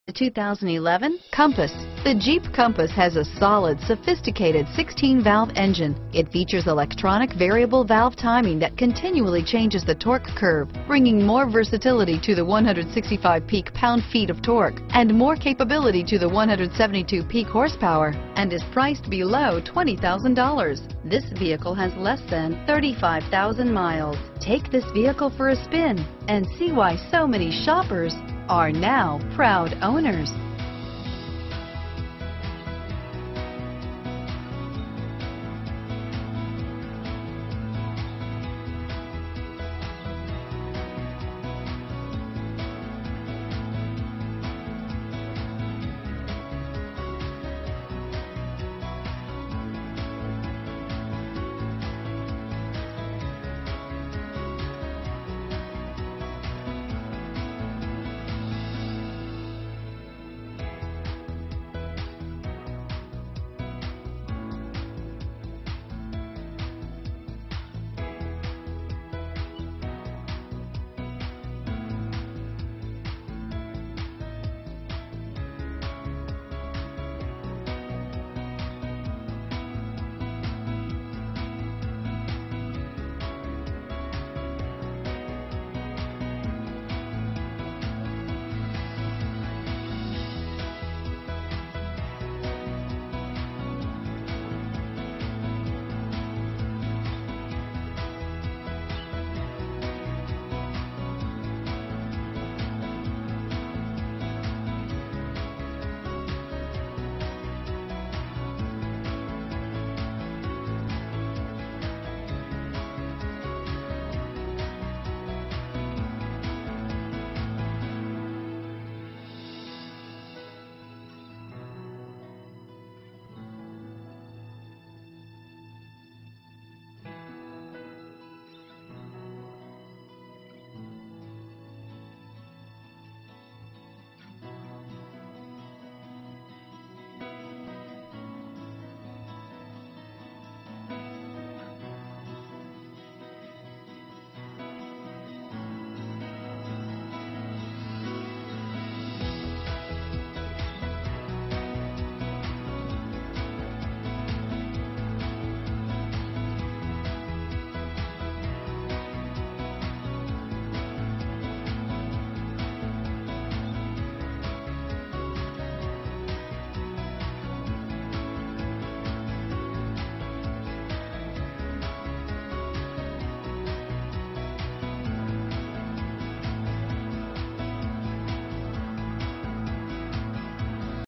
The 2011 Compass. The Jeep Compass has a solid, sophisticated 16-valve engine. It features electronic variable valve timing that continually changes the torque curve, bringing more versatility to the 165 peak pound-feet of torque and more capability to the 172 peak horsepower, and is priced below $20,000. This vehicle has less than 35,000 miles. Take this vehicle for a spin and see why so many shoppers are now proud owners.